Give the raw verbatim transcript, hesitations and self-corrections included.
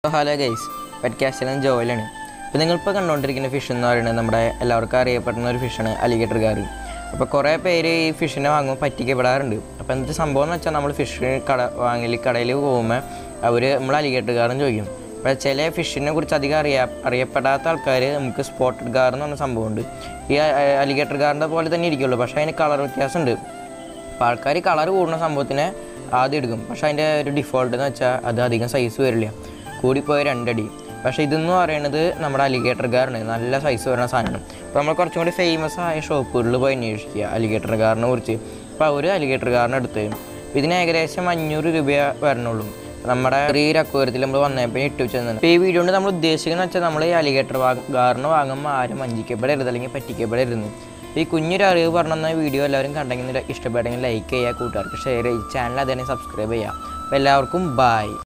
Hello guys, pet കാസ്റ്റിലും ജോയിലാണ്. ഇപ്പോൾ നിങ്ങളിപ്പോൾ കണ്ടുകൊണ്ടിരിക്കുന്ന ഫിഷ് എന്ന് പറയുന്നത് നമ്മുടെ എല്ലാവർക്കും അറിയപ്പെടുന്ന ഒരു ഫിഷാണ് അലിഗേറ്റർ ഗാർ. അപ്പോൾ കുറേ പേര് ഈ ഫിഷിനെ വാങ്ങുമ്പോൾ പറ്റിക്കപ്പെടാറുണ്ട്. അപ്പോൾ എന്ത് സംഭവം എന്ന് വെച്ചാൽ നമ്മൾ ഫിഷ് കട വാങ്ങൽ കടയിൽ പോകുമ്പോൾ അവർ നമ്മൾ അലിഗേറ്റർ ഗാറും ചോദിക്കും. അപ്പോൾ ചില ഫിഷിനെ കുറിച്ച് അധികം അറിയാ അറിയപ്പെടാത്ത ആൾക്കാർ നമുക്ക് സ്പോട്ടഡ് ഗാർ എന്ന് പറഞ്ഞ സംഭവമുണ്ട്. ഈ അലിഗേറ്റർ ഗാറിൻ്റെ പോലെ തന്നെ ഇരിക്കുള്ളൂ, പക്ഷേ അതിന് കളർ വ്യത്യാസമുണ്ട്. അപ്പോൾ ആൾക്കാർ കളർ കൂടുന്ന സംഭവത്തിനെ ആദ്യം എടുക്കും. പക്ഷേ അതിൻ്റെ ഒരു ഡിഫോൾട്ട് എന്ന് വെച്ചാൽ അത് അധികം സൈസ് വരില്ല, കൂടിപ്പോയ രണ്ടടി. പക്ഷേ ഇതെന്ന് പറയുന്നത് നമ്മുടെ അലിഗേറ്റർ ഗാറാണ്, നല്ല സൈസ് വരുന്ന സാധനമാണ്. അപ്പോൾ നമ്മൾ കുറച്ചും കൂടി ഫേമസ് ആയ ഷോപ്പുകളിൽ പോയി അന്വേഷിക്കുക അലിഗേറ്റർ ഗാറിനെ കുറിച്ച്. അപ്പോൾ അവർ അലിഗേറ്റർ ഗാറിനെ എടുത്ത് ഇതിന് ഏകദേശം അഞ്ഞൂറ് രൂപ വരണുള്ളൂ. നമ്മുടെ ഈ അക്വേറിയത്തിൽ നമ്മൾ വന്നപ്പോൾ ഇട്ട് വെച്ചതാണ്. ഇപ്പോൾ ഈ വീഡിയോ കൊണ്ട് നമ്മൾ ഉദ്ദേശിക്കുന്നത് വെച്ചാൽ നമ്മൾ ഈ അലിഗേറ്റർ ഗാറിന് വാങ്ങുമ്പോൾ ആരും വഞ്ചിക്കപ്പെടരുത് അല്ലെങ്കിൽ പറ്റിക്കപ്പെടരുത്. ഈ കുഞ്ഞൊരു അറിവ് പറഞ്ഞ വീഡിയോ എല്ലാവരും കണ്ടെങ്കിൽ ഇഷ്ടപ്പെട്ടെങ്കിൽ ലൈക്ക് ചെയ്യുക, കൂട്ടുകാർക്ക് ഷെയർ ചെയ്യുക, ചാനൽ അതിനെ സബ്സ്ക്രൈബ് ചെയ്യുക. അപ്പോൾ എല്ലാവർക്കും ബൈ.